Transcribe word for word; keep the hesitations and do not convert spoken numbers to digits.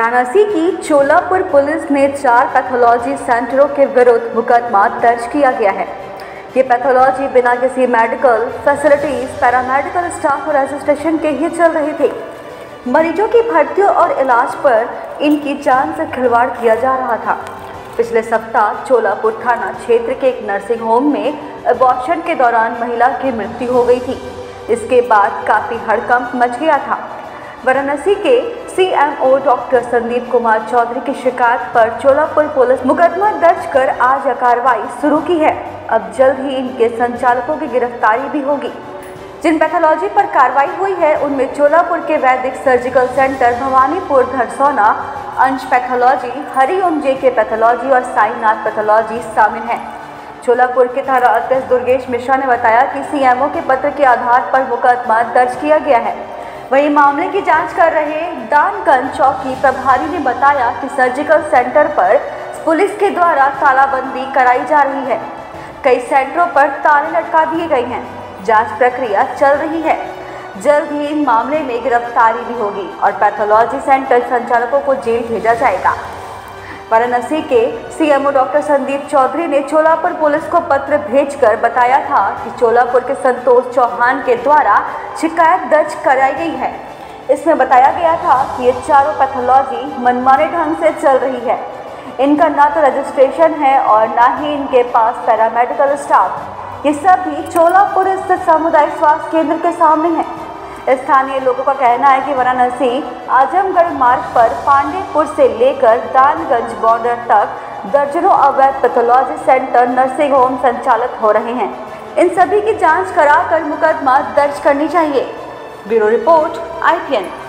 वाराणसी की चोलापुर पुलिस ने चार पैथोलॉजी सेंटरों के विरुद्ध मुकदमा दर्ज किया गया है। ये पैथोलॉजी बिना किसी मेडिकल फैसिलिटीज, पैरामेडिकल स्टाफ और रजिस्ट्रेशन के ही चल रही थी। मरीजों की भर्ती और इलाज पर इनकी जान से खिलवाड़ किया जा रहा था। पिछले सप्ताह चोलापुर थाना क्षेत्र के एक नर्सिंग होम में अबॉर्शन के दौरान महिला की मृत्यु हो गई थी। इसके बाद काफ़ी हड़कंप मच गया था। वाराणसी के सीएमओ डॉक्टर संदीप कुमार चौधरी की शिकायत पर चोलापुर पुलिस मुकदमा दर्ज कर आज कार्रवाई शुरू की है। अब जल्द ही इनके संचालकों की गिरफ्तारी भी होगी। जिन पैथोलॉजी पर कार्रवाई हुई है उनमें चोलापुर के वैदिक सर्जिकल सेंटर, भवानीपुर धरसौना अंश पैथोलॉजी, हरिओम जे के पैथोलॉजी और साईनाथ पैथोलॉजी शामिल हैं। चोलापुर के थाना अध्यक्ष दुर्गेश मिश्रा ने बताया कि सीएमओ के पत्र के आधार पर मुकदमा दर्ज किया गया है। वहीं मामले की जांच कर रहे दानगंज चौकी प्रभारी ने बताया कि सर्जिकल सेंटर पर पुलिस के द्वारा तालाबंदी कराई जा रही है। कई सेंटरों पर ताले लटका दिए गए हैं। जांच प्रक्रिया चल रही है। जल्द ही इन मामले में गिरफ्तारी भी होगी और पैथोलॉजी सेंटर संचालकों को जेल भेजा जाएगा। वाराणसी के सीएमओ डॉक्टर संदीप चौधरी ने चोलापुर पुलिस को पत्र भेजकर बताया था कि चोलापुर के संतोष चौहान के द्वारा शिकायत दर्ज कराई गई है। इसमें बताया गया था कि ये चारों पैथोलॉजी मनमाने ढंग से चल रही है। इनका ना तो रजिस्ट्रेशन है और ना ही इनके पास पैरामेडिकल स्टाफ। ये सभी चोलापुर स्थित सामुदायिक स्वास्थ्य केंद्र के सामने है। स्थानीय लोगों का कहना है कि वाराणसी आजमगढ़ मार्ग पर पांडेपुर से लेकर दानगंज बॉर्डर तक दर्जनों अवैध पैथोलॉजी सेंटर, नर्सिंग होम संचालित हो रहे हैं। इन सभी की जांच कराकर मुकदमा दर्ज करनी चाहिए। Bureau report I P N.